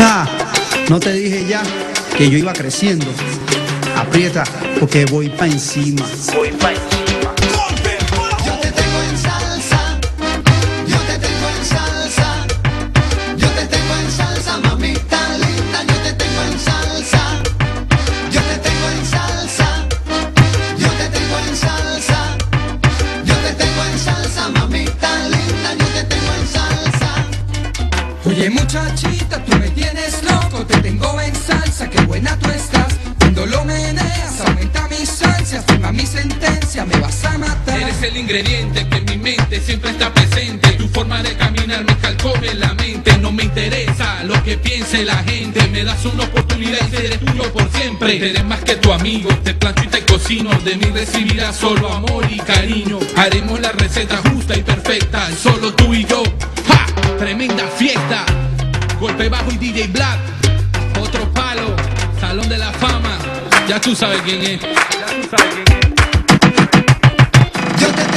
Ja, no te dije ya que yo iba creciendo. Aprieta porque voy pa' encima. Voy pa' encima. Yo te tengo en salsa, yo te tengo en salsa, yo te tengo en salsa, mamita linda, yo te tengo en salsa, yo te tengo en salsa, yo te tengo en salsa, yo te tengo en salsa, mamita linda, yo te tengo en salsa. Oye muchachita, tú me tienes loco, te tengo en salsa, qué buena tú estás. Cuando lo meneas aumenta mis ansias, firma mi sentencia, me vas a matar. Eres el ingrediente que en mi mente siempre está presente. Tu forma de caminar me calcome la mente. No me interesa lo que piense la gente. Me das una oportunidad y seré tuyo por siempre. Eres más que tu amigo, te plancho y te cocino. De mí recibirás solo amor y cariño. Haremos la receta justa y perfecta, solo tú y yo. ¡Ja! Tremenda fiesta. Golpe bajo y DJ Black. Otro palo, Salón de la Fama. Ya tú sabes quién es. Yo te